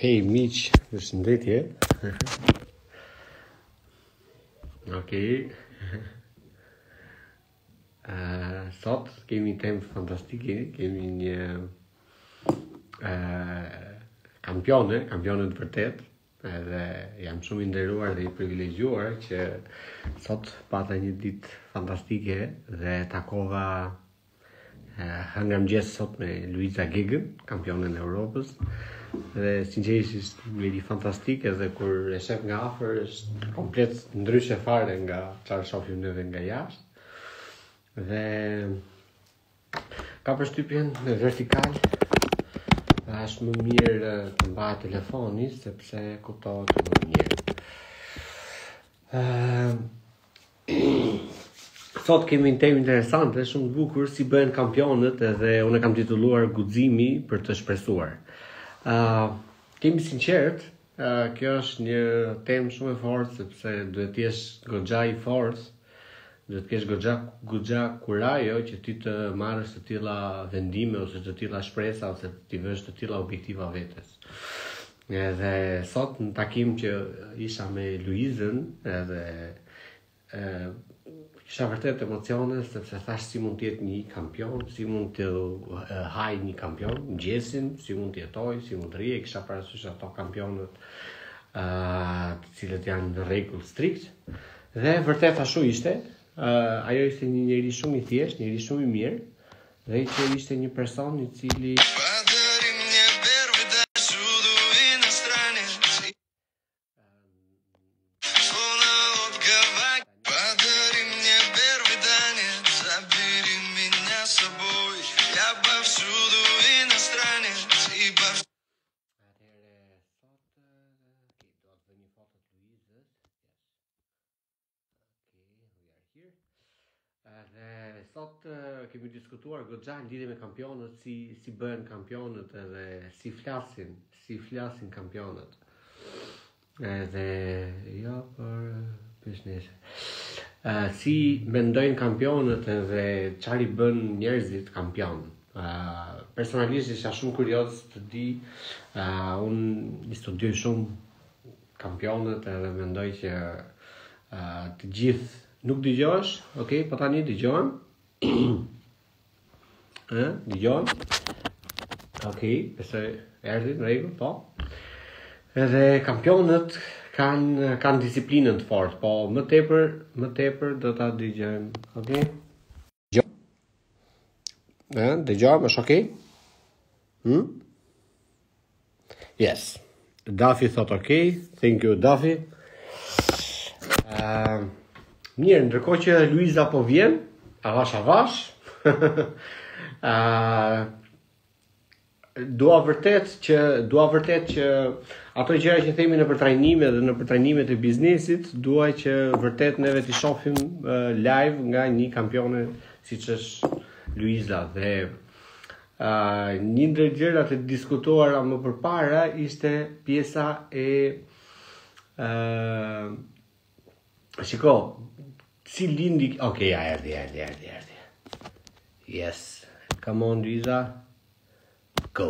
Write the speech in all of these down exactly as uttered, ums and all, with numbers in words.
Okej, miq, përshëndetje. Okej. Uh, sot kemi një temë fantastike, kemi një uh, kampione, kampione të vërtet, edhe jam shumë i nderuar dhe i privilegjuar që sot pata një ditë fantastike dhe takova uh, nga mëngjes sot me Luiza Gegën, kampionen e Europës. Dhe sinqerisht njëri fantastike dhe kur e shef nga afër është komplet ndryshe fare nga çfarë shohim neve nga jashtë. Dhe ka përshtypjen në vertikal është më mirë të mbahet telefoni sepse kuptohet më mirë. Uh, Sot kemi një temë interesante, shumë të bukur, si bëhen kampionët, edhe unë e kam titulluar Guximi për të shpresuar. Uh, kemi sinqert, uh, kjo është një temë shumë e fortë sepse duhet të jesh goxha i fortë, duhet të kesh goxha goxha kurajo që ti të marrësh të tilla vendime ose të tilla shpresa ose të vësh të tilla objektiva vetes. Edhe sot në takim që isha me Luizën, edhe uh, kisha vërtet emocione sepse thash si mund të jetë një kampion, si mund të uh, haj një kampion, mëngjesin, si mund të jetoj, si mund të rrijë, kisha parasysh ato kampionët uh, të cilët janë në rregull strikt. Dhe vërtet ashtu ishte. Uh, ajo ishte një njeri shumë i thjeshtë, njeri shumë i mirë, dhe që ishte një person i cili Dhe sot uh, kemi diskutuar goxha në lidhje me kampionët, si si bëhen kampionët edhe si flasin, si flasin kampionët. Edhe jo për business. Uh, si mendojnë kampionët edhe çfarë i bën njerëzit kampion. Uh, personalisht isha shumë kurioz të di, uh, unë i studioj shumë kampionët edhe mendoj që uh, të gjithë nuk dëgjosh, okay, po tani dëgjojmë. Ë, dëgjojmë. Okej, besoj erdhi në rregull, po. Edhe kampionët kanë kanë disiplinën të fortë, po më tepër, më tepër do ta dëgjojmë, okay? Dëgjojmë. Ë, dëgjojmë, është okay? Hm? Yes. Dafi thot okay. Thank you, Dafi. Ë uh, Mirë, ndërkohë që Luiza po vjen, avash avash, uh, dua vërtet që dua vërtet që ato gjëra që themi në për trajnime dhe në për trajnimet e biznesit, dua që vërtet neve t'i shohim uh, live nga një kampione siç është Luiza. Dhe uh, një ndër gjërat e diskutuara më përpara ishte pjesa e uh, shiko, si lindi... Okej, ja, erdi, erdi, erdi, erdi. Yes. Come on, Luiza. Go.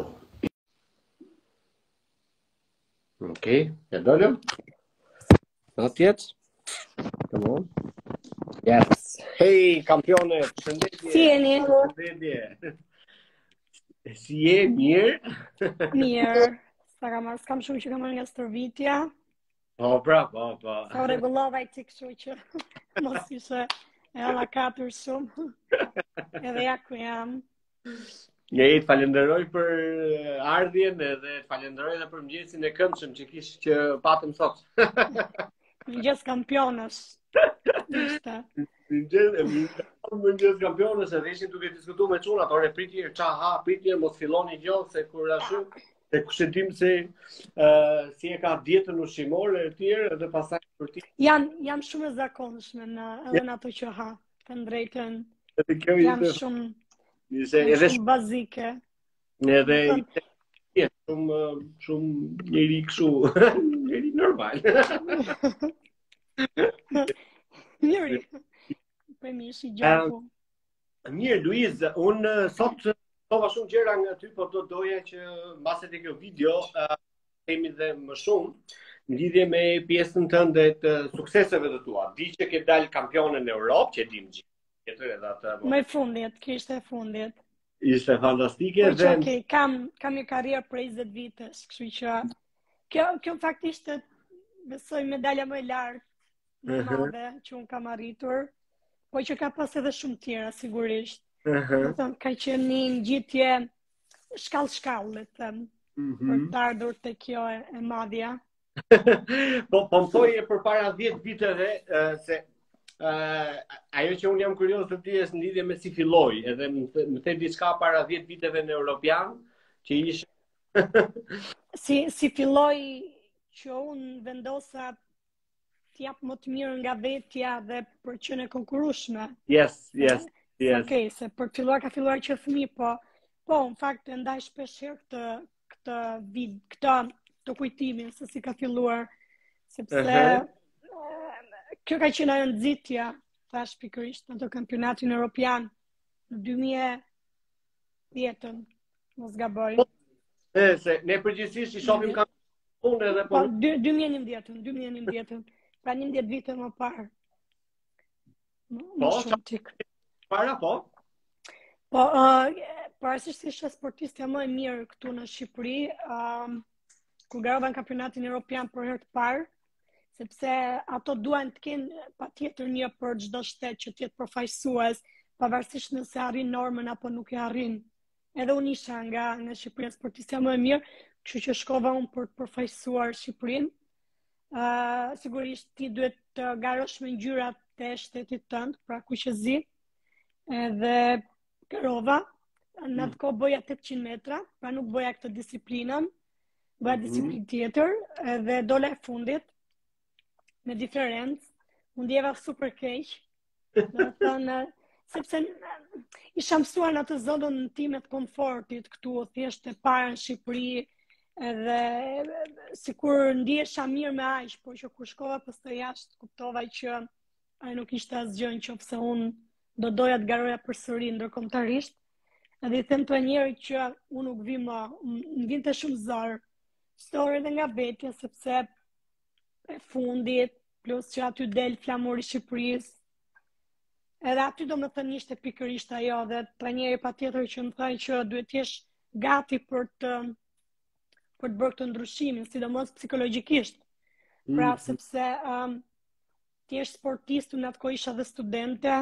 Okej, ja dollëm? Not yet? Come on. Yes. Hey, kampione, shëndetje. Si jeni? Shëndetje. Si je, mirë? Mirë. Sa kam as kam shumë që kam marrë nga stërvitja. Po, pra, po, po. Sa u rregullova i ti kështu që mos ishe e alla katër shumë. Edhe ja ku jam. Një i të falenderoj për ardhjen edhe të falenderoj edhe për mëngjesin e këndshëm që kish që patëm sot. Mëngjes kampionës. Ishte. Mëngjes kampionës edhe ishin duke diskutuar me çuna, ore pritje, ça ha, pritje, mos filloni gjallë se kur ashtu e kush e dim se uh, si e ka dietën ushqimore e tjerë edhe pastaj për ti. Jan jam shumë e zakonshme në edhe në ato që ha, të drejtën. Jam shumë Ishte edhe shumë bazike. Edhe shumë shumë njëri kështu, njëri normal. Njëri. Po më ishi gjaku. Mirë, Luizë, unë sot Pova shumë gjëra nga ty, po do doja që mbase te kjo video uh, themi dhe më shumë në lidhje me pjesën tënde të sukseseve të tua. Di që ke dalë kampione në Europë, që dim gjithë. Më e fundit, kishte e fundit. Ishte fantastike. Po që okay, kam kam një karrierë për njëzet vitesh, kështu që kjo kjo faktisht besoj medalja më e lartë më e madhe që un kam arritur, po që ka pas edhe shumë tjera sigurisht. Do të thon ka qenë një ngjitje shkallë-shkallë, le të them, për të ardhur te kjo e, e madhja. po po më thoje përpara dhjetë viteve se Uh, ajo që unë jam kurioz të dijes në lidhje me si filloi, edhe më the diçka para dhjetë viteve në Europian, që ishte si si filloi që unë vendosa të jap më të mirë nga vetja dhe për qenë e konkurrueshme. Yes, yes, yes. Okej, okay, se për të filluar ka filluar që fëmijë, po po në fakt e ndaj shpesh herë këtë këtë vid, këtë të kujtimin se si ka filluar, sepse uh -huh. Kjo ka qenë ajo nxitja, thash pikërisht, në të kampionatin Europian në dy mijë e dhjetë, mos gaboj. E, se ne përgjithsisht i shohim kampionin edhe po... Po, dy mijë e njëmbëdhjetë, dy mijë e njëmbëdhjetë, pra njëmbëdhjetë vite më parë. Po, që para, po? Po, uh, parasisht isha sportistja më e mirë këtu në Shqipëri, uh, kur garova në kampionatin Europian për herë të parë, sepse ato duan të kenë patjetër një për çdo shtet që të jetë përfaqësues, pavarësisht nëse arrin normën apo nuk e arrin. Edhe unë isha nga nga Shqipëria sportistja më e mirë, kështu që shkova unë për të përfaqësuar Shqipërinë. Uh, sigurisht ti duhet të garosh me ngjyrat e shtetit tënd, pra kuq e zi. Edhe garova, në atë kohë bëja tetëqind metra, pra nuk bëja këtë disiplinën, bëja disiplinë tjetër, edhe dola e fundit me diferencë, unë ndjeva super keq, do të thënë, sepse isha mësuar në atë zonën time të komfortit këtu, thjesht e para në Shqipëri, edhe sikur ndihesha mirë me aq, por që kur shkova pastaj jashtë kuptova që ai nuk ishte asgjë, nëse unë do doja të garoja përsëri ndërkombëtarisht. Edhe i them të njerëj që unë nuk vi më, më vinte shumë zor, stor edhe nga vetja, sepse e fundit, plus që aty del flamuri i Shqipërisë. Edhe aty do më thënë ishte pikërisht ajo, dhe trajneri patjetër që më thaj që duhet jesh gati për të për të bërë këtë ndryshimin, sidomos psikologjikisht. Pra, sepse um, ti je sportist, unë atë kohë isha dhe studente,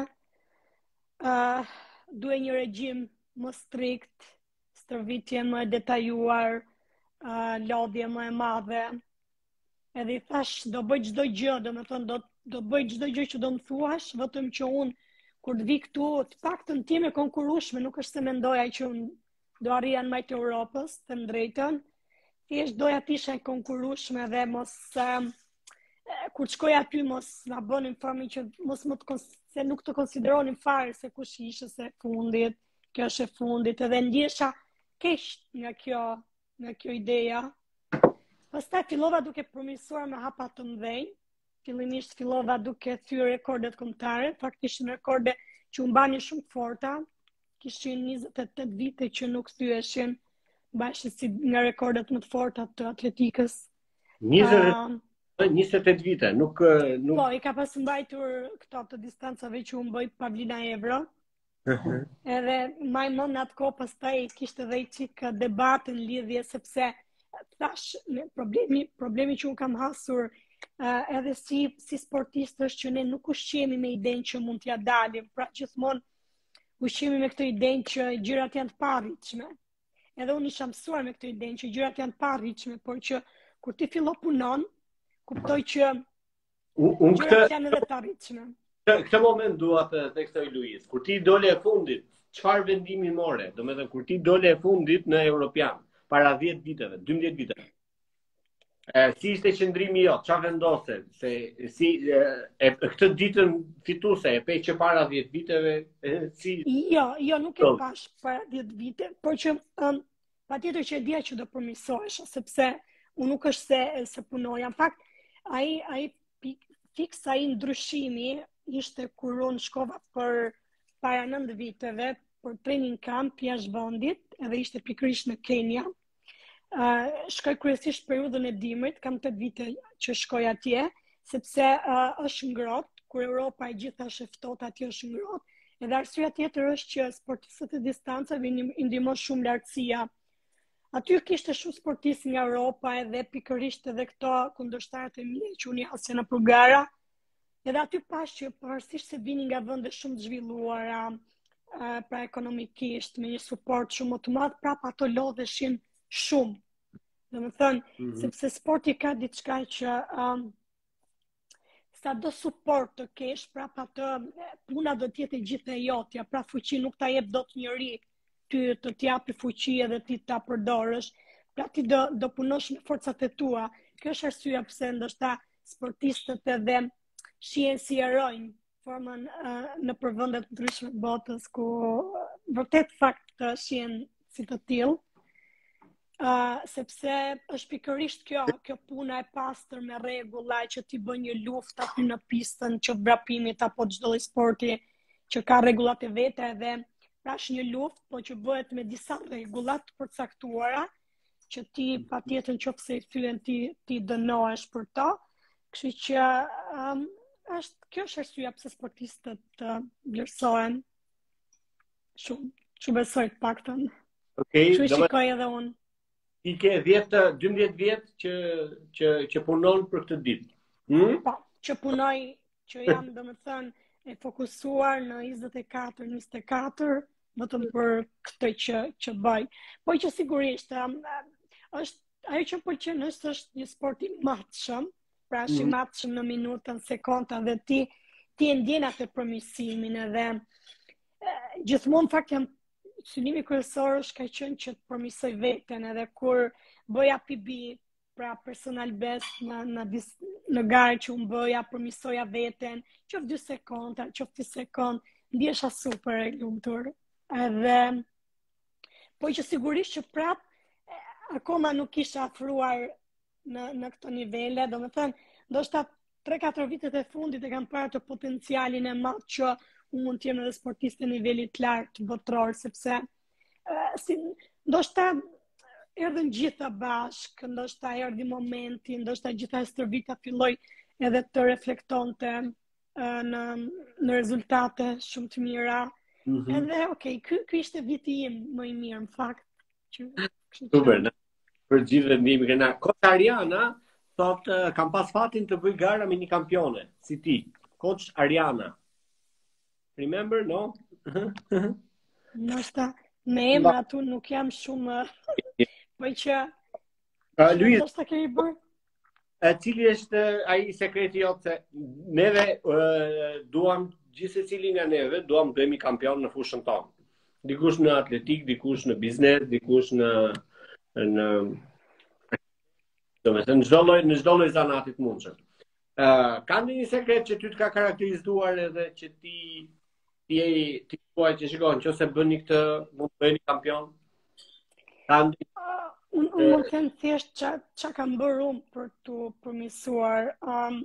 uh, duhet një regjim më strikt, stërvitje më e detajuar, uh, lodhje më e madhe. Edhe i thash, do bëj çdo gjë, do me thonë, do, do bëj çdo gjë që do më thuash, vetëm që unë, kur të vi këtu, të paktën time konkurrueshme, nuk është se mendoja që unë do arrija në majtë Europës, të më drejtën, thjesht doja të isha e konkurrueshme dhe mos, um, kur të shkoj aty, mos na bënin formin që mos më të, se nuk të konsideronin fare se kush ishe, se fundit, kjo është e fundit, edhe ndjesha keq nga kjo, nga kjo ideja. Pastaj fillova duke përmirësuar me hapa të mëdhenj. Fillimisht fillova duke thyer rekordet kombëtare, faktikisht rekorde që u mbanin shumë të forta. Kishin njëzet e tetë vite që nuk thyeshin, bashkë si nga rekordet më të forta të atletikës. njëzet e tetë vite, nuk nuk Po, i ka pas mbajtur këto të distancave që u mboi Pavlina Evro. Uh-huh. Edhe më në atë kohë pastaj kishte edhe një çik debat në lidhje, sepse thash, problemi, problemi që unë kam hasur uh, edhe si, si sportist është që ne nuk ushqemi me idenë që mund t'ja dalim, pra gjithmonë ushqemi me këtë idenë që gjërat janë të parritshme. Edhe unë isha mësuar me këtë idenë që gjërat janë të parritshme, por që kur ti fillo punon, kuptoj që unë gjërat janë edhe të arritshme. Këtë moment dua të theksoj Luizë, kur ti dole e fundit, çfarë vendimi more? Domethënë kur ti dole e fundit në Europian, para dhjetë viteve, dymbëdhjetë viteve. E, si ishte qëndrimi jot? Çfarë vendose? Se si e, e këtë ditën fituese e pe që para dhjetë viteve, e, si Jo, jo, nuk e pash para dhjetë vite, por që um, patjetër që e dija që do përmirësohesha, sepse unë nuk është se se punoja. Në fakt, ai ai fiks ai ndryshimi ishte kur unë shkova për para nëntë viteve për training camp jashtë vendit, edhe ishte pikërisht në Kenya. Uh, shkoj kryesisht periudhën e dimrit, kam tetë vite që shkoj atje, sepse uh, është ngrohtë, kur Europa e gjitha është e ftohtë, atje është ngrohtë. Edhe arsyeja tjetër është që sportistët e distancave i ndihmon shumë lartësia. Aty kishte shumë sportistë nga Europa edhe pikërisht edhe këto kundërshtarët e mi që unë jasë në Bulgara. Edhe aty pash që pavarësisht se vini nga vende shumë të zhvilluara, uh, pra ekonomikisht, me një suport shumë më të madh, prap ato lodheshin shumë. Dhe më thënë, mm -hmm. sepse sporti ka diçka që um, sa do suport të kesh, prap atë puna do t'jetë e gjithë e jotja, pra fuqi nuk ta jep dot njëri ty të t'japi fuqi edhe ti ta përdorësh, pra ti do, do punosh me forcat e tua. Kjo është arsyeja pse ndoshta sportistët edhe shihen si erojnë formën uh, në përvendet ndryshme të botës, ku uh, vërtet fakt të shihen si të tillë. Uh, sepse është pikërisht kjo, kjo puna e pastër me rregulla që ti bën një luftë aty në pistën që vrapimit apo çdo lloj sporti që ka rregullat e veta edhe pra është një luftë, po që bëhet me disa rregulla të përcaktuara që ti patjetër nëse i thyen ti ti dënohesh për to. Kështu që um, është kjo është arsyeja pse sportistët uh, vlerësohen shumë, shumë besoj të paktën. Okej, okay, kështu shikoj edhe unë. I ke dymbëdhjetë vjet që që që punon për këtë ditë. Hm? Po, që punoj, që jam domethënë e fokusuar në njëzet e katër njëzet e katër vetëm për këtë që që bëj. Po që sigurisht um, është ajo që pëlqen është është një sport i matshëm, pra është i matshëm në minutën, sekonda dhe ti ti e ndjen atë përmirësimin edhe gjithmonë fakt jam synimi kryesor është ka qenë që të përmirësoj veten, edhe kur bëja P B, pra personal best në në, në garë që unë bëja, përmirësoja veten, qoftë dy sekonda, qoftë një sekond, ndjesha super e lumtur. Edhe po që sigurisht që prap akoma nuk isha afruar në në këto nivele, domethënë ndoshta tre katër vitet e fundit e kam parë të potencialin e madh që unë mund të jem edhe sportiste nivelit lartë botror, sepse uh, si, ndoshta erdhën gjitha bashkë, ndoshta erdhi momenti, ndoshta gjitha e stërvita filloj edhe të reflektonte uh, në, në rezultate shumë të mira. Mm-hmm. Edhe, okay, ky, ky ishte viti im më i mirë, në fakt. Që, super, në për gjithë dhe ndihmë këna. Coach Ariana thot, uh, kam pas fatin të bëj gara me një kampione, si ti. Coach Ariana. Remember, no? Nështë me emra atu nuk jam shumë, po që uh, Luizë, nështë kemi bërë. Uh, cili është uh, ai sekreti jote se neve uh, duam gjithse cili nga neve duam të bëhemi kampion në fushën tonë. Dikush në atletik, dikush në biznes, dikush në në domethënë në çdo lloj në çdo lloj zanati të mundshëm. Uh, ka ndonjë sekret që ty të ka karakterizuar edhe që ti ti e ti thua që shikoj nëse bëni këtë mund të bëni kampion? Unë uh, mund të them thjesht ç'a kam bërë unë për të përmirësuar. Um,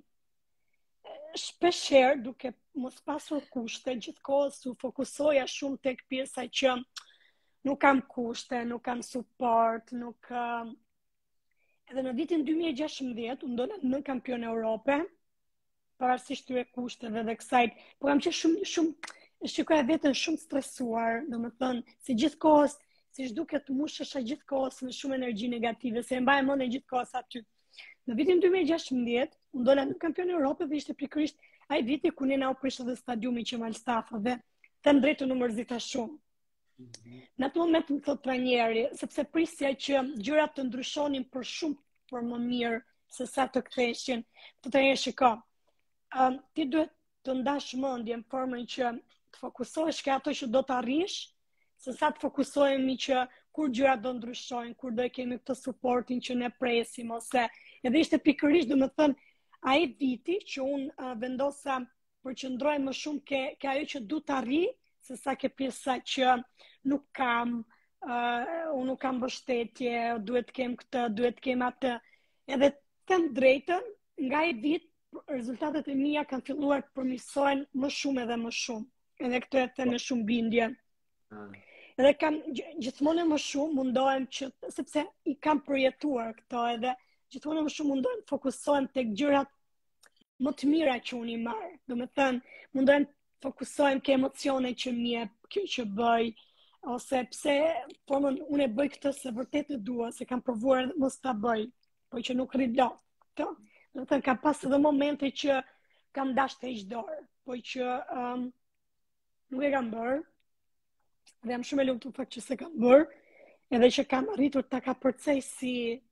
shpeshherë duke mos pasur kushte, gjithkohës u fokusoja shumë tek pjesa që nuk kam kushte, nuk kam suport, nuk uh, edhe në vitin dy mijë e gjashtëmbëdhjetë u ndola në kampion Europe, pavarësisht këtyre kushteve dhe kësaj, po kam qenë shumë shumë shikoja veten shumë stresuar, domethënë si gjithkohës, siç duket mushesha gjithkohës me shumë energji negative, se e mbaj mendjen gjithkohës aty. Në vitin dy mijë e gjashtëmbëdhjetë u ndola në kampion Europe dhe ishte pikërisht ai viti ku ne na u prish edhe stadiumi që Malstafa dhe them drejtën u mërzita shumë. Mm-hmm. Në atë moment më thot trajneri, sepse prisja që gjërat të ndryshonin për shumë për më mirë se sa të ktheheshin, të trajneri shiko. Um, ti duhet të ndash mendjen në formën që të fokusohesh ke ato që do të arrish, se sa të fokusohemi që kur gjërat do ndryshojnë, kur do e kemi këtë suportin që ne presim, ose edhe ishte pikërisht domethënë ai viti që unë uh, vendosa përqendroj më shumë ke, ke ajo që du të arri, se sa ke pjesa që nuk kam, uh, unë nuk kam mbështetje, duhet të kem këtë, duhet të kem atë. Edhe them drejtën, nga ai vit rezultatet e mia kanë filluar të përmirësohen më shumë edhe më shumë. Edhe këtë e them me shumë bindje. Edhe kam gjithmonë më shumë mundohem që, sepse i kam përjetuar këto, edhe gjithmonë më shumë mundohem të fokusohem tek gjërat më të mira që unë i marr. Do të thënë, mundohem të fokusohem ke emocione që më jep kjo që bëj, ose pse po unë e bëj këtë se vërtet e dua, se kam provuar edhe mos ta bëj, po që nuk rri lot. Këto. Do të thënë, kam pas edhe momente që kam dashur të heq dorë, po që um, nuk e kam bërë. Dhe jam shumë e lumtur fakt që se kam bërë, edhe që kam arritur ta kapërcej si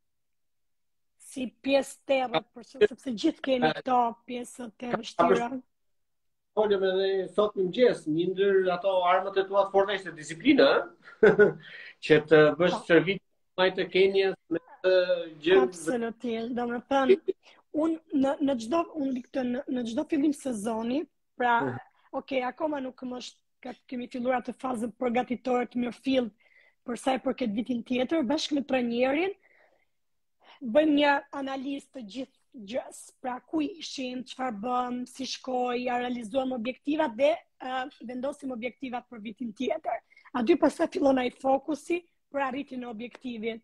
si pjesë terë, sepse gjithë kemi këto pjesët e vështira. Folëm edhe sot në mëngjes, një ndër ato armët e tua të forta ishte disiplina, që të bësh servit më të Kenjes me të gjë. Absolutisht, domethënë, unë në në çdo unë këtë në, në çdo fillim sezoni, pra, uh. okay, akoma nuk më është kemi filluar atë fazën përgatitore të mirëfillt për sa i përket vitin tjetër, bashkë me trajnerin, bëjmë një analizë të gjithë gjës, pra ku ishim, çfarë bëm, si shkoi, ja realizuam objektivat dhe uh, vendosim objektivat për vitin tjetër. Aty pastaj fillon ai fokusi për arritjen e objektivit.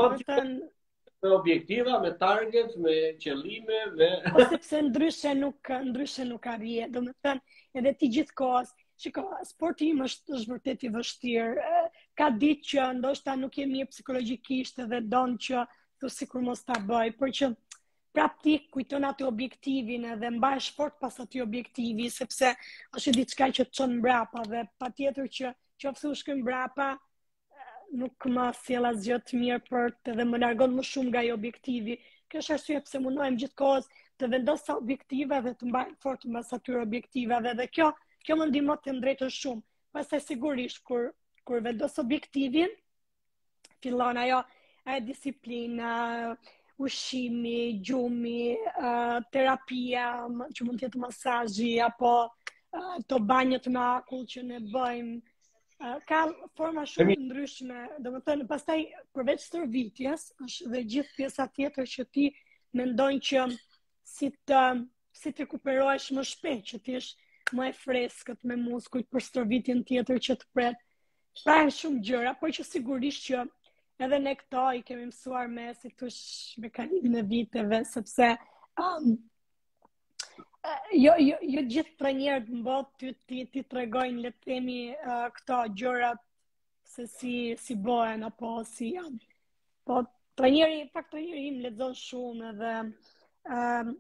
Me objektiva, me target, me qëllime, me ose sepse ndryshe nuk ndryshe nuk arrihet. Domethënë, edhe ti gjithkohës, shiko, sporti im është, është vërtet i vështirë. Ka ditë që ndoshta nuk je mirë psikologjikisht edhe don që të sikur mos ta bëj, por që prap ti kujton atë objektivin edhe mbahesh fort pas atij objektivi, sepse është diçka që të çon mbrapa dhe patjetër që qofse u shkoj mbrapa nuk më sjell asgjë të mirë për të dhe më largon më shumë nga ai objektivi. Kjo është arsye pse mundohem gjithkohës të vendos sa objektive dhe të mbaj fort mbas atyre objektivave dhe kjo kjo më ndihmon të drejtoj shumë. Pastaj sigurisht kur kur vendos objektivin, fillon ajo e disiplina, ushqimi, gjumi, uh, terapia, që mund të jetë masazhi apo uh, to banjët me akull që ne bëjmë. Uh, ka forma shumë të ndryshme, domethënë pastaj përveç stërvitjes, është dhe gjithë pjesa tjetër që ti mendojnë që si të si të rekuperohesh më shpejt, që ti jesh më e freskët me muskujt për stërvitjen tjetër që të pret. Pra janë shumë gjëra, por që sigurisht që edhe ne këto i kemi mësuar me si thosh me kalimin e viteve, sepse um, Jo, jo, jo gjithë trajnerët në botë ty ti, ti tregojnë le të themi uh, këto gjërat se si si bëhen apo si janë. Po trajneri, pak trajneri im lexon shumë edhe uh,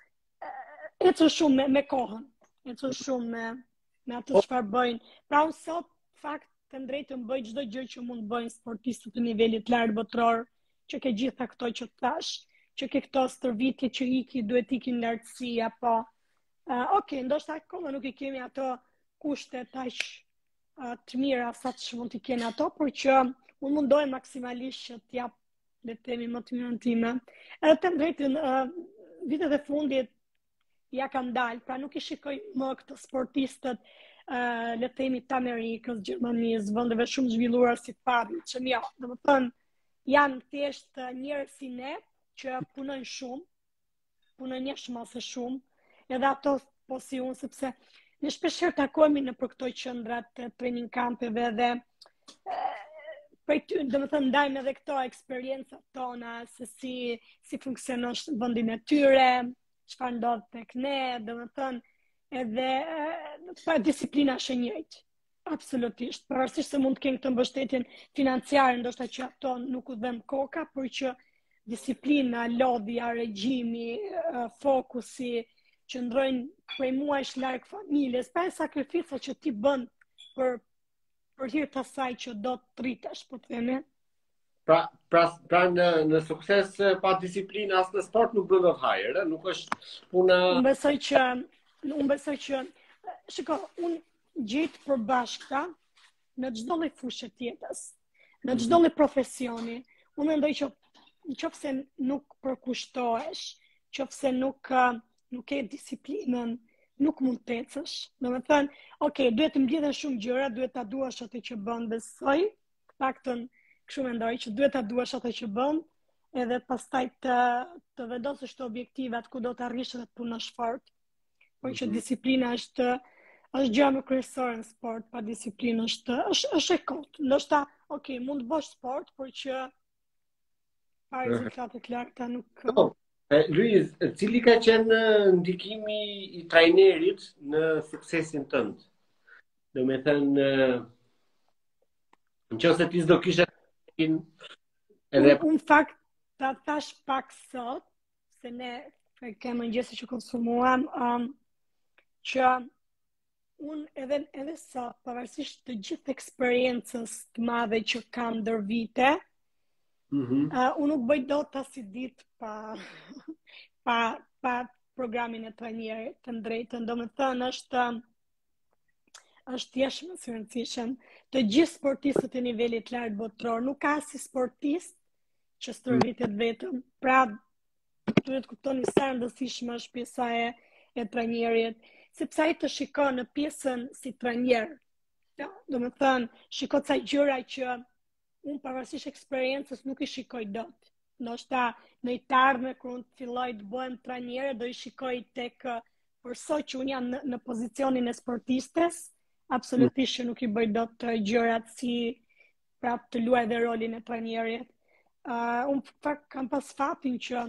ecën shumë me, me kohën, ecën shumë me me atë çfarë bëjnë. Pra unë sot fakt të drejtën bëj çdo gjë që mund bëjnë sportistët të nivelit lart botror, që ke gjitha këto që thash, që ke këto stërvitje që iki, duhet ikin lartësi, apo uh, ok, ndoshta akoma nuk i kemi ato kushtet aq uh, të mira sa që mund t'i keni ato, por që unë mundohem maksimalisht që t'jap le të themi më të mirën time. Edhe të drejtën, uh, vitet e fundit ja kam dalë, pra nuk i shikoj më këto sportistët uh, le të themi të Amerikës, Gjermanisë, vendeve shumë zhvilluara si Paris, që jo, domethënë janë thjesht njerëz si ne që punojnë shumë, punojnë një shmasë shumë, edhe ato po si unë, sepse ne shpeshherë takohemi në për këto qendrat të training campeve dhe prej ty, domethënë ndajmë edhe këto eksperiencat tona, se si si funksionon vendin e tyre, çfarë ndodh tek ne, domethënë edhe pa disiplina është e njëjtë. Absolutisht, pavarësisht se mund të kenë këtë mbështetjen financiare, ndoshta që ato nuk u dhem koka, por që disiplina, lodhja, regjimi, fokusi, që ndrojnë prej muajsh larg familjes, pa e sakrifica që ti bën për për hir të asaj që do të rritesh, po të themi. Pra, pra, pra në, në sukses pa disiplinë as në sport nuk bën dot hajër, nuk është puna. Unë besoj që unë besoj që shiko, unë gjej të përbashkëta në çdo lloj fushë të jetës, në çdo lloj profesioni. Unë mendoj që nëse nuk përkushtohesh, nëse nuk nuk ke disiplinën, nuk mund të ecësh. Domethënë, ok, duhet të mbledhen shumë gjëra, duhet ta duash atë që bën, besoj, paktën kështu mendoj që duhet ta duash atë që bën, edhe pastaj të të vendosësh të objektivat ku do të arrish dhe të punosh fort. Por që disiplina është është gjë më kryesore në sport, pa disiplinë është është është e kotë. Ndoshta, ok, mund të bësh sport, por që pa rezultate të larta nuk. No. Luizë, cili ka qenë ndikimi i trajnerit në suksesin tënd? Do me thënë, në qoftë se ti s'do kishe edhe Unë fakt ta thash pak sot, se ne kemë mëngjesi që konsumuam, um, që unë edhe, edhe sot, pavarësisht të gjithë eksperiencës të madhe që kam ndër vite, mm-hmm. uh, unë nuk bëj dot as si ditë pa, pa, pa programin e trajnerit të drejtën. Do me thënë është është jeshtë më së rëndësishëm. Të gjithë sportistët e nivelit lartë botror, nuk ka si sportist që stërvitet vetëm. Pra, duhet kuptoni sa rëndësishme është pjesa e, e trajnerit, sepse ai të shikon në pjesën si trajner. Ja, do me thënë, shiko ca gjëra që unë pavarësisht eksperiencës nuk i shikoj dot. Ndoshta në i tardhme kur unë filloj të bëhem trajnere, do i shikoj tek përso që unë jam në, në pozicionin e sportistes, absolutisht që nuk i bëj dot të gjërat si prap të luaj dhe rolin e trajnerit. Uh, unë fakt kam pas fatin që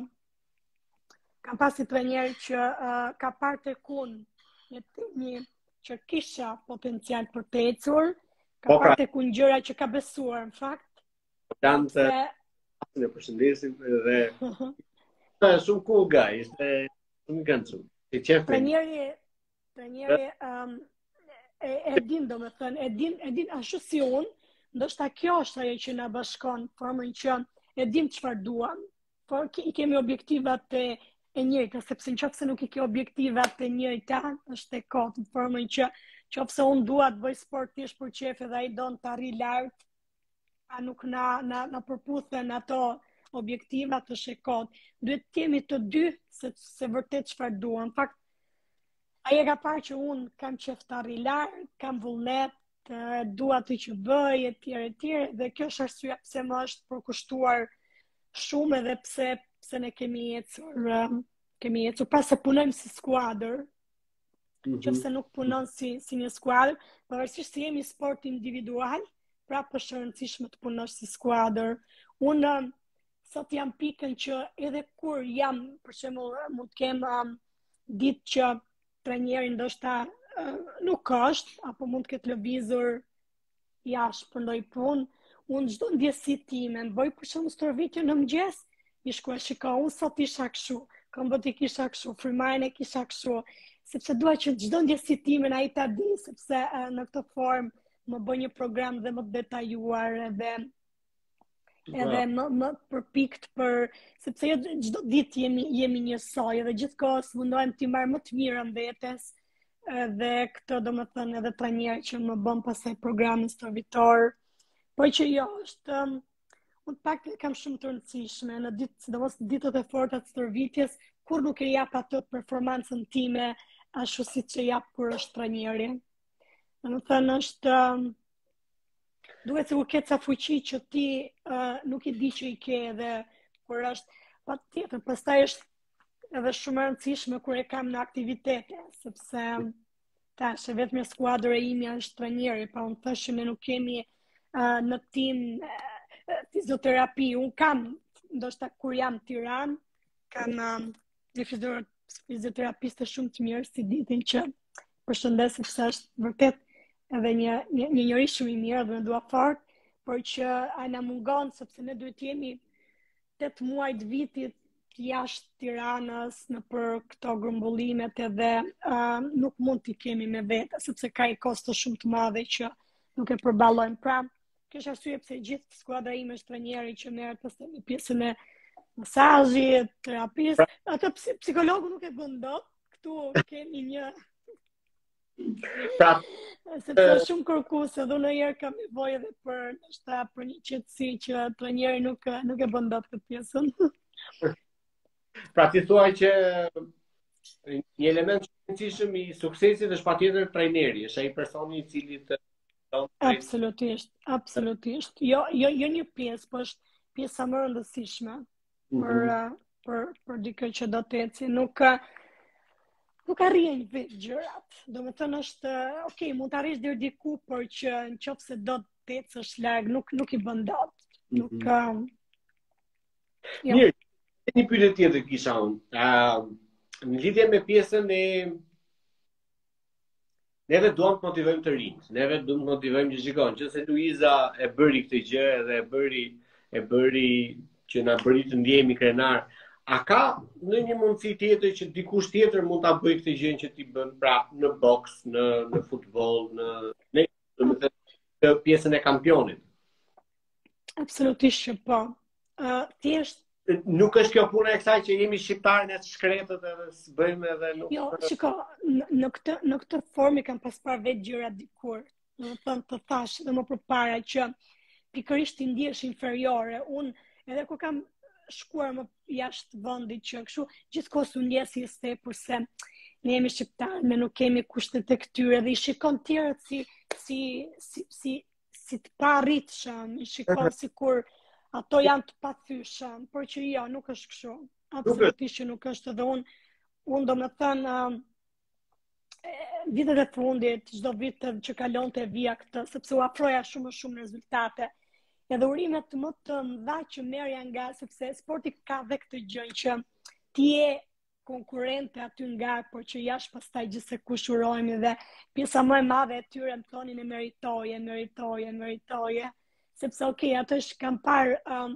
kam pas një trajner që uh, ka parë tek unë një, një që kisha potencial për të ecur, ka po, parë tek unë gjëra që ka besuar në fakt. Kanë të në përshëndesim dhe shumë cool guy, ishte shumë këndshëm. I qefin. Trajneri, trajneri um, e, e din do me thënë, e din, e din ashtu si unë, ndoshta kjo është ajo që na bashkon, formën që e dim çfarë duam, por i kemi objektivat e, e njëjta, sepse nëse nuk i ke objektivat e njëjta, është e kotë, në formën që nëse unë dua të bëj sport thjesht për qef dhe ai don të arrijë lart, a nuk na, na, na përputhen ato objektivat të shekot. Duhet të jemi të dy se, se vërtet çfarë duam. Në fakt, ai e ka parë që unë kam qef të arrijë lart, kam vullnet, dua të që bëj, e tjere, e tjere, dhe kjo është arsyeja pse më është përkushtuar shumë edhe pse, pse ne kemi ecur, um, kemi ecur, pas se punojmë si skuadër, mm-hmm. që pse nuk punon si, si një skuadër, pavarësisht se jemi sport individual, pra është e rëndësishme të punosh si skuadër. Unë um, sot jam pikën që edhe kur jam, për shembull, mund të kem um, ditë që trajneri ndoshta uh, nuk është, apo mund të ketë lëvizur jashtë për ndonjë punë, unë çdo ndjesi time, më bëj për shembull stërvitje në mëngjes, i shkruaj shiko, unë sot isha kështu, këmbët i kisha kështu, frymën e kisha kështu, sepse dua që çdo ndjesi time ai ta di, sepse uh, në këtë formë më bëj një program dhe më detajuar edhe edhe më, më përpikt për, sepse jo çdo ditë jemi jemi njësoj dhe gjithkohës mundohem të marr më të mirën vetes, dhe këtë do më thënë edhe trajner që më bën pasaj programin stërvitor, por që jo është um, unë pak kam shumë të rëndësishme në ditë, sidomos ditët e forta të stërvitjes, kur nuk e jap atë performancën time ashtu siç e jap kur është trajneri. Në më thënë është, um, duhet se u ke ca fuqi që ti uh, nuk i di që i ke edhe kur është, pa tjetër, pastaj është edhe shumë e rëndësishme kur e kam në aktivitete, sepse tash e vetëm skuadra e ime është trajneri, pa unë thashë ne nuk kemi uh, në tim uh, fizioterapi, unë kam, ndoshta kur jam në Tiranë, kam uh, një fizioterapiste shumë të mirë, si ditin që përshëndes sepse është vërtet edhe një, një, një njëri shumë i mirë dhe në dua fort, por që a na mungon, sepse ne duhet jemi tetë muaj të vitit jashtë Tiranës në për këto grumbullimet edhe uh, nuk mund t'i kemi me vete, sepse ka i kosto shumë të madhe që nuk e përballojmë. Pra, kjo është arsye pse gjithë skuadra ime është trajneri që merret pastaj në pjesën e masazhit, terapisë. Atë psikologu nuk e bën dot. Ktu kemi një Pra, sepse është shumë kërkuese dhe në herë kam nevojë edhe për ndoshta për një qetësi që trajneri nuk nuk e bën dot këtë pjesën. Pra ti thua që një element shumë i rëndësishëm i suksesit është patjetër trajneri, është ai personi i cili të Absolutisht, absolutisht. Jo jo jo një pjesë, por është pjesa më e rëndësishme për mm-hmm. për për dikë që do të eci. Nuk nuk arrin vetë gjërat. Do me thënë është, ok, mund të arrish deri diku, por që në qoftë se do të ecësh larg, nuk nuk i bën dot. Nuk mm -hmm. jo. Mirë, një pyetje tjetër kisha unë. Uh, në lidhje me pjesën e neve duam të motivojmë të rinjt. Neve duam të motivojmë që shikojnë, që se Luiza e bëri këtë gjë edhe e bëri e bëri që na bëri të ndjehemi krenar. A ka në një mundësi tjetër që dikush tjetër mund ta bëjë këtë gjë që ti bën prap në boks, në në futboll, në në në pjesën e kampionit? Absolutisht që po. Uh, thjesht nuk është kjo puna e kësaj që jemi shqiptarë ne të shkretët edhe s'bëjmë edhe nuk. Jo, shiko, në, në këtë në këtë formë kam pas parë vetë gjëra dikur. Do të thënë të thash edhe më përpara që pikërisht ti ndihesh inferiore. Unë edhe kur kam shkuar më jashtë vendit që kështu gjithkohë u ndjes si stepur se ne jemi shqiptarë, ne nuk kemi kushtet e këtyre dhe i shikon tjerët si si si si si të paarritshëm, i shikon sikur ato janë të pathyeshëm, por që jo, nuk është kështu. Absolutisht që nuk është. Dhe unë unë do me thënë uh, vitet e fundit, çdo vit që kalonte vija këtë, sepse u afroja shumë shumë rezultate. Edhe urimet më të mëdha që merrja nga, sepse sporti ka dhe këtë gjë që ti je konkurrente aty nga, por që jashtë pastaj gjithse kush urohemi dhe pjesa më e madhe e tyre më thonin e meritoje, meritoje, meritoje. Sepse okay, ato është kam parë um,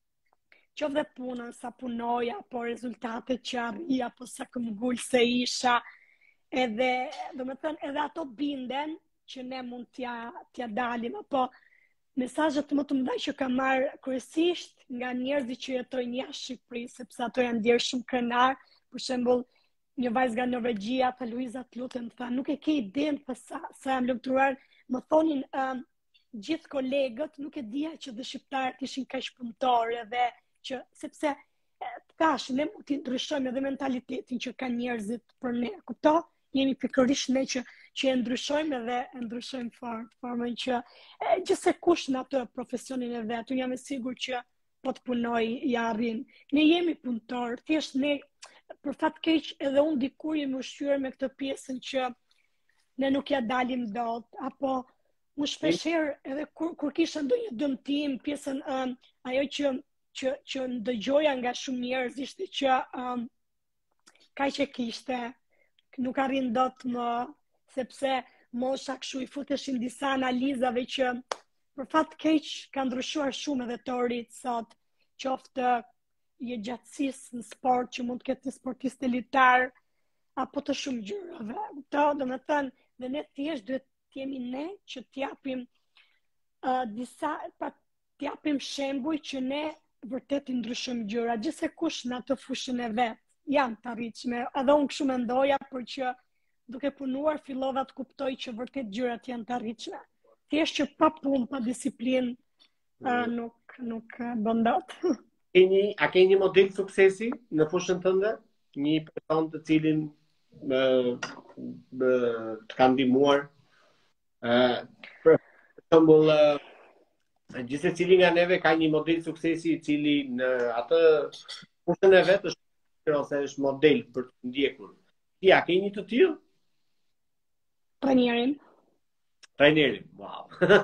qoftë dhe punën sa punoja, apo rezultatet që arrija, apo sa këmbgul se isha, edhe do me thënë edhe ato binden që ne mund t'ja t'ja dalim, apo mesazhet më të mëdha që kam marrë kryesisht nga njerëzit që jetojnë jashtë Shqipërisë, sepse ato janë ndjerë shumë krenar. Për shembull, një vajzë nga Norvegjia, tha Luiza, të lutem, tha, nuk e ke idenë pa sa, sa jam lumtuar, më thonin um, gjithë kolegët, nuk e dija që dhe shqiptarët ishin kaq punëtorë dhe që sepse tash ne mund të ndryshojmë edhe mentalitetin që kanë njerëzit për ne. Kupto? Jemi pikërisht ne që që e ndryshojmë edhe e ndryshojmë fort, formën që e, gjithse kush në atë profesionin e vet, unë jam e sigurt që po të punoj ja arrin. Ne jemi punëtor, thjesht ne për fat keq edhe unë dikur jemi ushqyer me këtë pjesën që ne nuk ja dalim dot, apo unë shpeshherë edhe kur kur kisha ndonjë dëmtim, pjesën um, ajo që që që ndëgjoja nga shumë njerëz ishte që um, kaq e kishte, nuk arrin dot më, sepse mosha kështu i futeshin disa analizave që për fat keq ka ndryshuar shumë edhe teoritë sot, qoftë je gjatësisë në sport që mund të ketë një sportist elitar apo të shumë gjërave. Këto do të thënë, dhe ne thjesht duhet të jemi ne që t'japim uh, disa pa t'japim shembuj që ne vërtet i ndryshojmë gjëra, gjithse kush në atë fushën e vet janë të arritshme. Edhe unë kështu mendoja, por që duke punuar fillova të kuptoj që vërtet gjërat janë të arritshme. Thjesht që pa punë, pa disiplinë uh, nuk nuk bën dot. Keni, a ke një model suksesi në fushën tënde? Një person të cilin më, më të ka ndihmuar? Uh, për shembull, uh, gjithse cili nga neve ka një model suksesi i cili në atë fushën e vet është ose është model për të ndjekur. Ti a ke një të tillë? Trajnerin. Trajnerin, wow.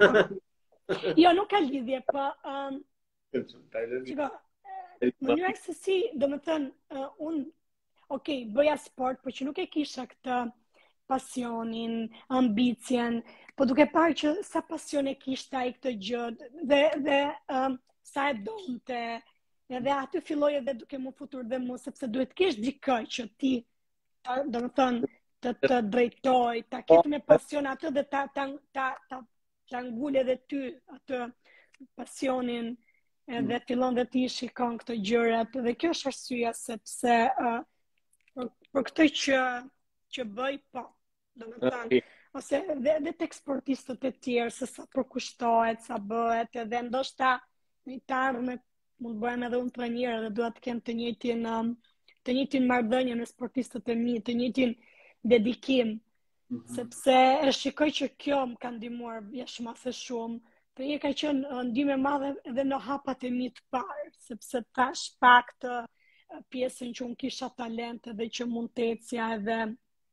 Jo, nuk ka lidhje, po um, Qiko, mënyra se si, do më thënë, uh, unë, okay, bëja sport, por që nuk e kisha këtë pasionin, ambicien, po duke parë që sa pasion e kishte ai këtë gjë, dhe, dhe um, sa e donte, edhe aty filloj edhe duke mu futur dhe mu, sepse duhet kesh dikë që ti, do më thënë, të të drejtoj, ta ketë me pasion atë dhe ta, ta, ta, ta, ta ngull edhe ty atë pasionin, edhe fillon dhe ti shikon këto gjërat, dhe kjo është arsyeja sepse uh, për, për këtë që, që bëj, po, do më thënë, ose dhe, dhe tek sportistët e tjerë, se sa përkushtohet, sa bëhet, edhe ndoshta një të ardhme mund bëhem edhe unë trajner dhe dua të kem të njëjtin um, të njëjtin marrëdhënie me sportistët e mi, të njëjtin dedikim, mm-hmm. sepse e shikoj që kjo më ka ndihmuar jashtë shumë. Për një ka qenë ndihmë e madhe edhe në hapat e mi të parë, sepse tash pak të pjesën që unë kisha talent edhe që mund të ecja edhe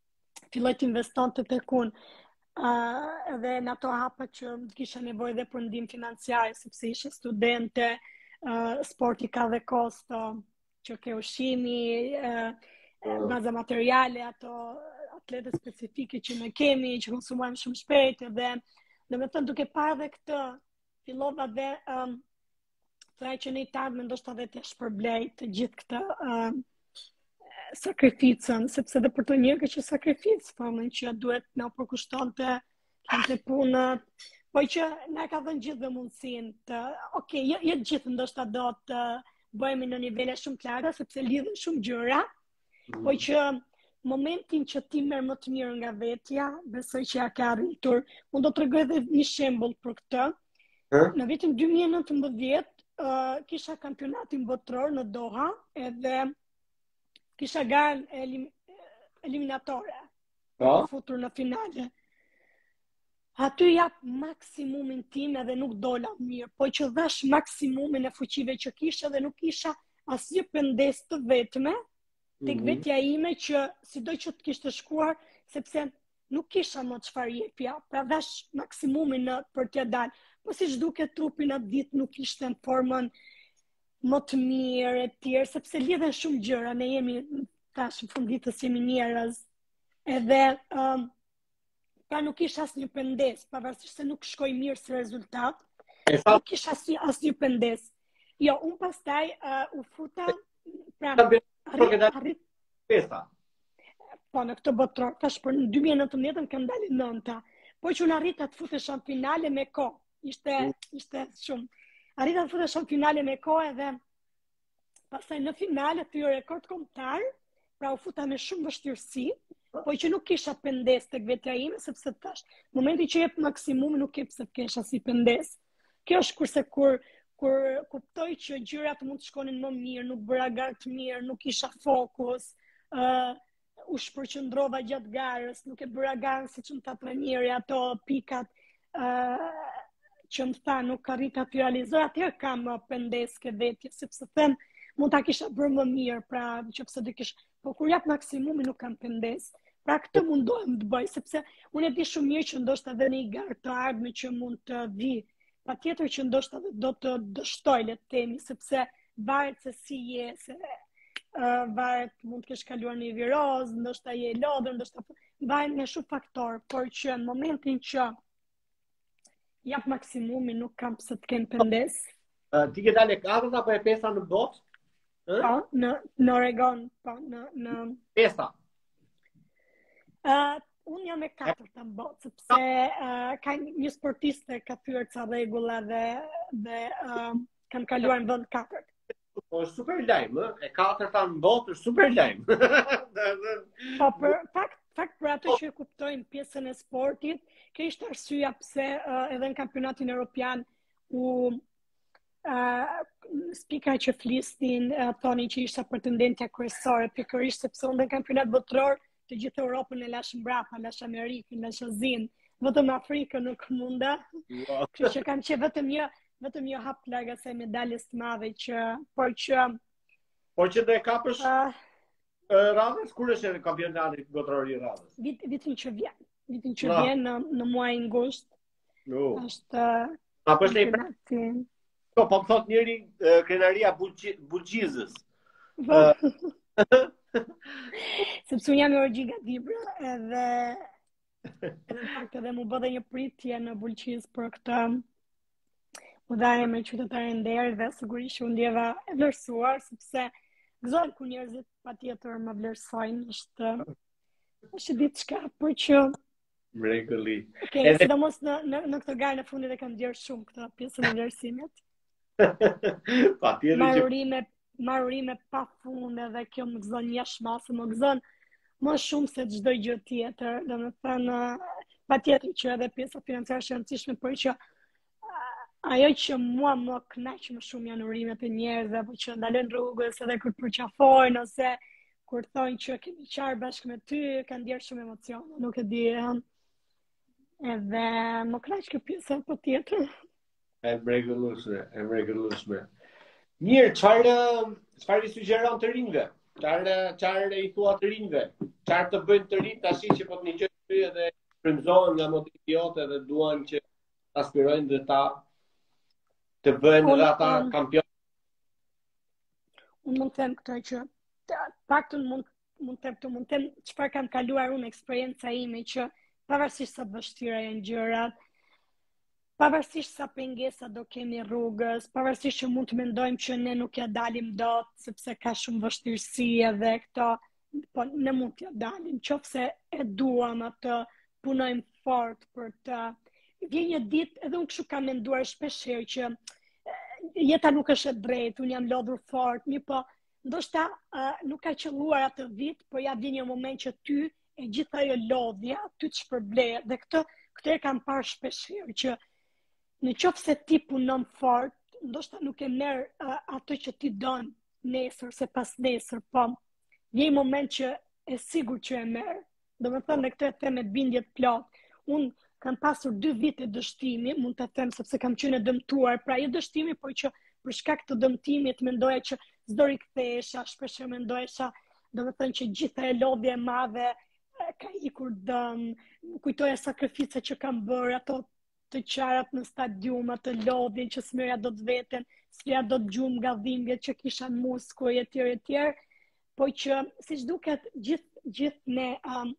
filloj të investonte tek unë. Uh, edhe në ato hapa që kisha nevojë dhe për ndihmë financiare, sepse isha studente, uh, sporti ka dhe kosto, që ke ushqimi, uh, uh, baza materiale, ato atlete specifike që ne kemi, që konsumojmë shumë shpejt, dhe do me thënë duke parë dhe këtë, fillova dhe um, thaj që ne i tardhme ndoshta dhe të shpërblej të gjithë këtë uh, sakrificën, sepse dhe për të njërë ka që sakrificë, famën që duhet në përkushtonte, kante punët, po që na ka dhënë gjithë dhe mundësin të, ok, jetë gjithë ndoshta do të bëjmë në nivele shumë klara, sepse lidhen shumë gjëra, mm. po që momentin që ti merr më të mirë nga vetja, besoj që ja ka arritur. Unë do të tregoj edhe një shembull për këtë. Hmm? Në vitin dy mijë e nëntëmbëdhjetë uh, kisha kampionatin botror në Doha, edhe kisha garën elim, eliminatore, oh. futur në finale. Aty jap maksimumin tim edhe nuk dola mirë, po që dhash maksimumin e fuqive që kisha dhe nuk kisha asnjë pendes të vetme, tek mm-hmm. vetja ime që sido që të kishte shkuar, sepse nuk kisha më çfarë jepja, pra dhash maksimumin në, për t'ja dalë. Po siç duket trupi në ditë nuk ishte në formën më të mirë e tjerë, sepse lidhen shumë gjëra, ne jemi tash në funditës jemi njerëz, edhe um, pra nuk kisha asnjë pendes, pavarësisht se nuk shkoi mirë si rezultat, nuk kisha asnjë asnjë pendes. Jo, unë pastaj uh, u futa, pra arrit, arrit, pesa. Po në këtë botror, tash për në dy mijë e nëntëmbëdhjetë kam dalë nënta, po që unë arrita të futesha në finale me kohë, ishte ishte shumë. Arrita të futesha në finale me kohë edhe pastaj në finale të rekord kombëtar, pra u futa me shumë vështirësi, po që nuk kisha pendes tek vetja ime, sepse tash, momenti që jep maksimumin nuk jep se të kesh asnjë pendes. Kjo është kurse kur kur kuptoj që gjërat mund të shkonin më mirë, nuk bëra garë të mirë, nuk isha fokus, uh, u shpërqendrova gjatë garës, nuk e bëra garën siç më tha trajneri, ato pikat uh, që më tha nuk arrita të realizoj, atëherë kam pendes ke vetje, sepse them mund ta kisha bërë më mirë, pra nëse do kish, po kur jap maksimumin nuk kam pendes. Pra këtë mundohem të bëj, sepse unë e di shumë mirë që ndoshta edhe në një garë të ardhme që mund të vi, patjetër që ndoshta do të dështoj, le të themi, sepse varet se si je, se uh, varet mund të kesh kaluar një viroz, ndoshta je lodhur, ndoshta varet nga shumë faktor, por që në momentin që jap maksimumin nuk kam pse të kem pendes. Uh, ti ke dalë katërt apo e pesa në botë? Po, në në Oregon, po, në në pesa. Uh, unë jam e katërta në botë, sepse uh, ka një sportiste ka thyer ca rregulla dhe dhe uh, kam kaluar në vend katërt. Po është super lajm, ë? E katërta në botë është super lajm. Po për fakt fakt për ato që e kuptojnë pjesën e sportit, kjo ishte arsyeja pse uh, edhe në kampionatin evropian u uh, spika që flisnin uh, thonin që ishte pretendentja kryesore, pikërisht sepse unë në kampionat botror të gjithë Europën e lash mbrapa, lash Amerikën, lash Azinë, vetëm Afrikën nuk munda. Kështu që kam qenë vetëm një vetëm një hap larg asaj medaljes të madhe që por që por që do e kapësh uh, radhës, kur është kampionati botror i radhës? Vit, vitin që vjen. Vitin që vjen në në muajin gusht. No. Është apo është i Po, po më thot njëri uh, krenaria Buxhizës. Uh, Sepse unë jam origji nga Dibra, edhe edhe në fakt edhe mu bë dhe një pritje në Buxhiz për këtë udhëheqje me qytetare nderit dhe sigurisht që u ndjeva e vlerësuar, sepse gëzohen kur njerëzit patjetër më vlerësojnë, është është diçka, por që mrekulli. Okej, okay, sidomos në në në këtë garë në fundit e kanë djerë shumë këtë pjesën e vlerësimit. Patjetër. Marrurime, marrurime pafund, edhe kjo më gëzon jashtë, më gëzon më shumë se çdo gjë tjetër, domethënë patjetër që edhe pjesa financiare është e rëndësishme, por që ajo që mua më kënaq më shumë janë urimet e njerëzve, apo që ndalojnë rrugës edhe kur përqafojnë ose kur thonë që kemi qarë bashkë me ty, kanë ndjerë shumë emocione, nuk e di. Edhe më kënaq kjo pjesa patjetër. E mrekullueshme, e mrekullueshme. Mirë, çfarë çfarë i sugjeron të rinjve? Çfarë çfarë i thua të rinjve? Çfarë të bëjnë të rinjt tash që po të ngjojnë ty edhe frymëzohen nga motivi jote dhe duan që aspirojnë dhe ta të bëhen edhe ata kampion. Unë mund të them këtë që paktën mund mund të them mund të them çfarë kam kaluar unë eksperjenca ime që pavarësisht sa vështira janë gjërat, pavarësisht sa pengesa do kemi rrugës, pavarësisht që mund të mendojmë që ne nuk ja dalim dot sepse ka shumë vështirësi edhe këto, po ne mund t'ja dalim, qofse e duam atë, punojmë fort për të. Vjen një ditë, edhe unë kështu kam menduar shpeshherë që jeta nuk është e drejtë, unë jam lodhur fort, mi po ndoshta uh, nuk ka qelluar atë vit, por ja vjen një moment që ty e gjithë ajo lodhja, ty të shpërblehet. Dhe këtë këtë e kam parë shpeshherë që në qoftë se ti punon fort, ndoshta nuk e merr uh, atë që ti don nesër, se pas nesër, po vjen një moment që e sigurt që e merr. Domethënë në këtë e them me bindje të plot. Unë kam pasur dy vite dështimi, mund të them sepse kam qenë e dëmtuar, pra jo dështimi, por që për shkak të dëmtimit mendoja që s'do rikthehesha, shpesh mendoja, domethënë që gjitha e lodhja e madhe ka ikur dëm, kujtoja sakrificat që kam bërë, ato të qarat në stadium, atë lodhin që s'merja do të veten, s'merja do të gjumë nga dhimbjet që kisha në muskuj e tjerë e tjerë, po që siç duket gjithë gjithë ne um,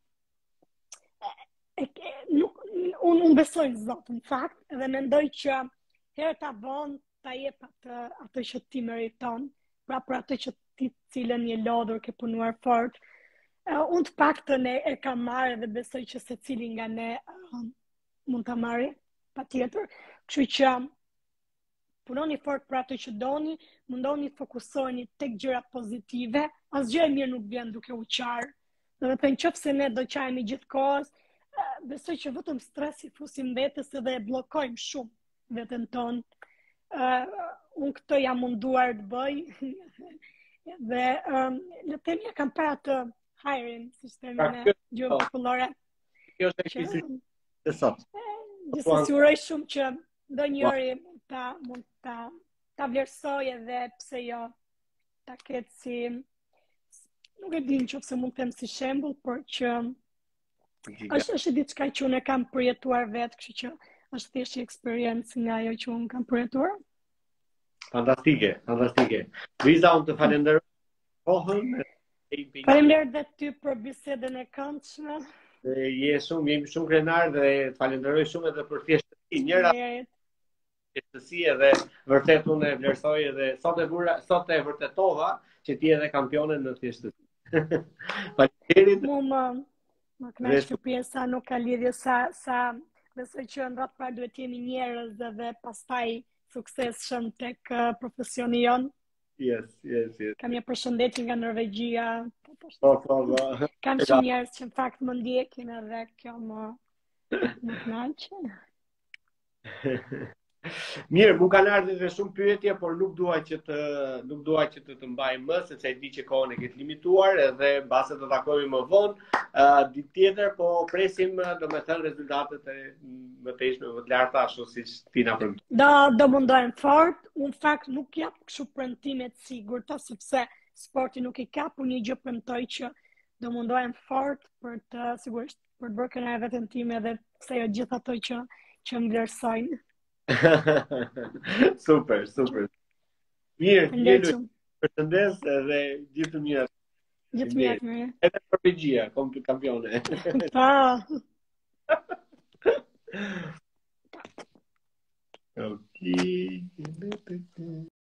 e, e, nuk unë un besoj në Zot në fakt dhe mendoj që herë ta vonë ta jep atë atë që ti meriton, pra për atë që ti cilën je lodhur ke punuar fort. Uh, unë të paktën e, e kam marrë dhe besoj që secili nga ne uh, mund ta marrë, patjetër. Kështu që punoni fort për atë që doni, mundoni të fokusoheni tek gjërat pozitive, asgjë e mirë nuk vjen duke u qarë. Domethënë nëse ne do qajemi gjithkohës, uh, besoj që vetëm stres i fusim vetes edhe e bllokojmë shumë veten tonë. Uh, unë këtë jam munduar të bëj dhe um, në temja kam para të hajrin, si shtemi në gjuhën popullore. Kjo është e kisi të sot. Gjithsesi uroj shumë që ndonjëri ta mund ta ta vlerësoj edhe pse jo ta ketë si, nuk e di nëse mund të them si shembull, por që është është diçka që unë kam përjetuar vetë, kështu që është thjesht një eksperiencë nga ajo që unë kam përjetuar. Fantastike, fantastike. Luiza, unë të falenderoj kohën. Faleminderit dhe ty për bisedën e këndshme. Je shumë, jemi shumë krenar dhe të falenderoj shumë edhe për thjeshtësi. Njëra thjeshtësi edhe vërtet unë e vlerësoj edhe sot e vura, sot e vërtetova që ti edhe kampione në thjeshtësi. Faleminderit. Mu më më kënaq që pjesa nuk ka lidhje sa sa besoj që në ratë parë duhet jemi njerëz dhe pastaj suksesshëm tek uh, profesioni jon. Yes, yes, yes. Kam një përshëndetje nga Norvegjia. Po, po, po. Kam shumë njerëz që në fakt më ndjekin edhe kjo më më kënaq. Mirë, mu kanë ardhur edhe shumë pyetje, por nuk dua që të nuk dua që të të mbaj më, sepse e di që kohën e ke limituar edhe mbase do takohemi më vonë, uh, ditë tjetër, po presim domethënë rezultatet e mëtejshme më të larta, ashtu siç ti na premtove. Do do mundohem fort, unë fakt nuk jap kështu premtime të sigurta sepse sporti nuk i kap, unë një gjë premtoj që do mundohem fort për të sigurisht për të bërë kënaqë veten time dhe pse jo gjithë ato që që më vlerësojnë. Super, super. Mirë, mirë. Përshëndes edhe gjithë mirë. Gjithë mirë, mirë. Edhe Norvegjia, kampione. Pa. Okay.